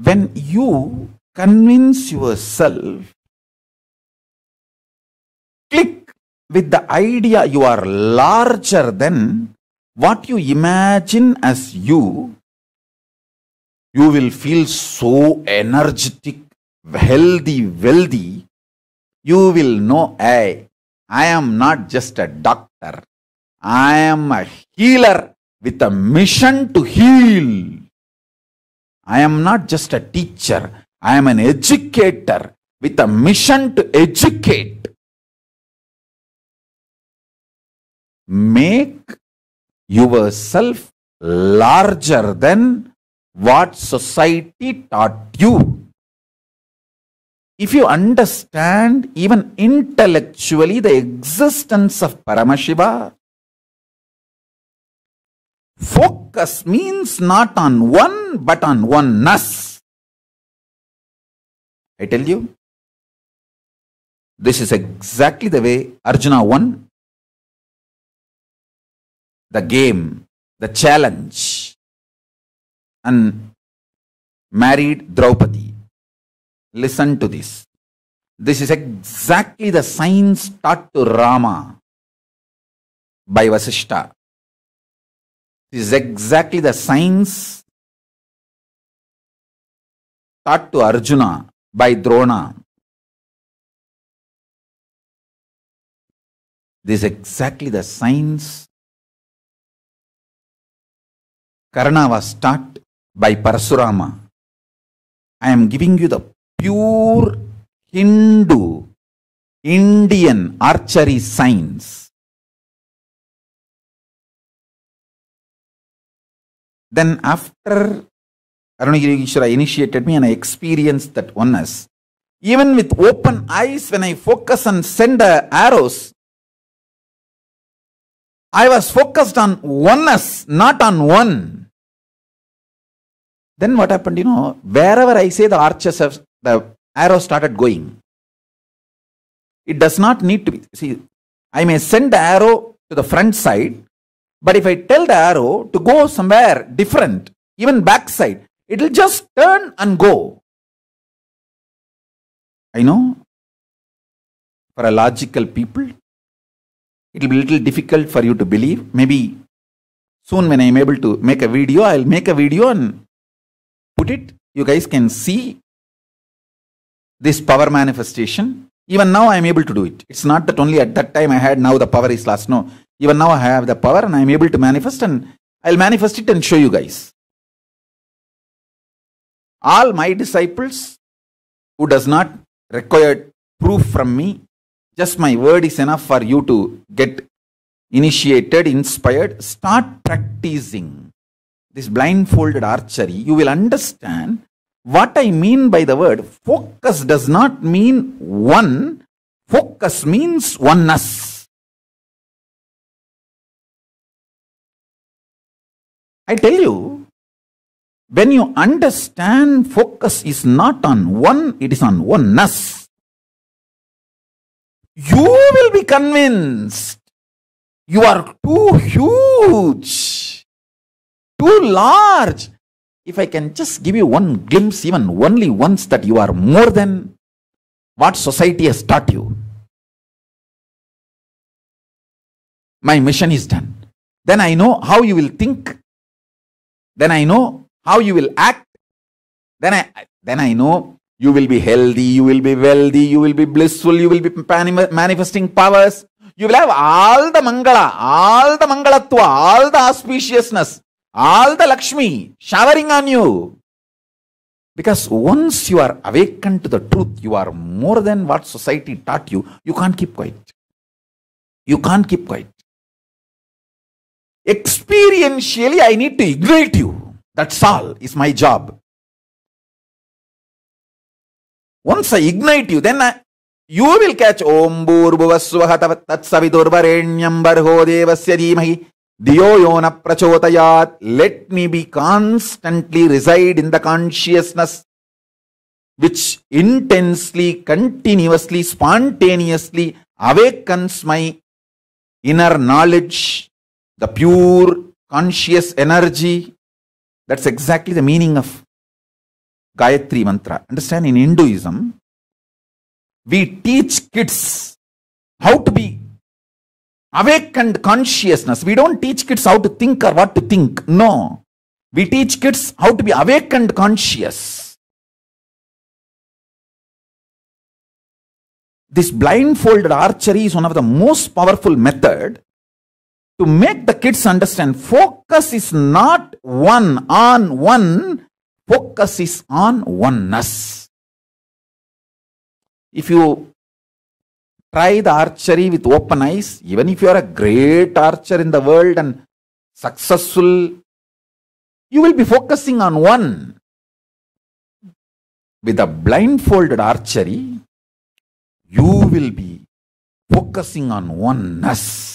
when you convince yourself, click with the idea you are larger than what you imagine as you will feel so energetic, healthy, wealthy. You will know, hey, I am not just a doctor. I am a healer with a mission to heal. I am not just a teacher. I am an educator with a mission to educate. Make yourself larger than what society taught you. If you understand even intellectually the existence of Paramashiva, focus means not on one but on oneness. I tell you, this is exactly the way Arjuna won the game, the challenge, and married Draupadi. Listen to this. This is exactly the science taught to Rama by Vasishta. This is exactly the science taught to Arjuna by Drona. This is exactly the science Karna was taught by Parasurama. I am giving you the pure Hindu, Indian archery science. Then after Arunagiri Ishvara initiated me and I experienced that oneness, even with open eyes, when I focus and send arrows, I was focused on oneness, not on one. Then what happened, wherever I say the arrow started going. It does not need to be. See, I may send the arrow to the front side, but if I tell the arrow to go somewhere different, even back side, it will just turn and go. I know, for a logical people, it will be a little difficult for you to believe. Maybe soon when I am able to make a video, I will make a video and put it. You guys can see this power manifestation. Even now I am able to do it. It's not that only at that time I had, now the power is lost. No. Even now I have the power and I am able to manifest, and I will manifest it and show you guys. All my disciples who does not require proof from me, just my word is enough for you to get initiated, inspired. Start practicing this blindfolded archery. You will understand what I mean by the word. Focus does not mean one. Focus means oneness. I tell you, when you understand focus is not on one, it is on oneness, you will be convinced you are too huge, too large. If I can just give you one glimpse, even only once, that you are more than what society has taught you, my mission is done. Then I know how you will think. Then I know how you will act. Then I know you will be healthy, you will be wealthy, you will be blissful, you will be manifesting powers. You will have all the Mangala, all the Mangalatva, all the auspiciousness, all the Lakshmi showering on you. Because once you are awakened to the truth, you are more than what society taught you, you can't keep quiet. You can't keep quiet. Experientially, I need to ignite you. That's all is my job. Once I ignite you, then you will catch Om Bhurbhuvasvaha Tatsavidurvarenyam Barho Devasya Dhimahi Diyo Yona Prachotayat. Let me be constantly reside in the consciousness which intensely, continuously, spontaneously awakens my inner knowledge, the pure conscious energy. That's exactly the meaning of Gayatri Mantra. Understand, in Hinduism, we teach kids how to be awakened consciousness. We don't teach kids how to think or what to think. No. We teach kids how to be awakened conscious. This blindfolded archery is one of the most powerful method to make the kids understand focus is not one on one, focus is on oneness. If you try the archery with open eyes, even if you are a great archer in the world and successful, you will be focusing on one. With a blindfolded archery, you will be focusing on oneness.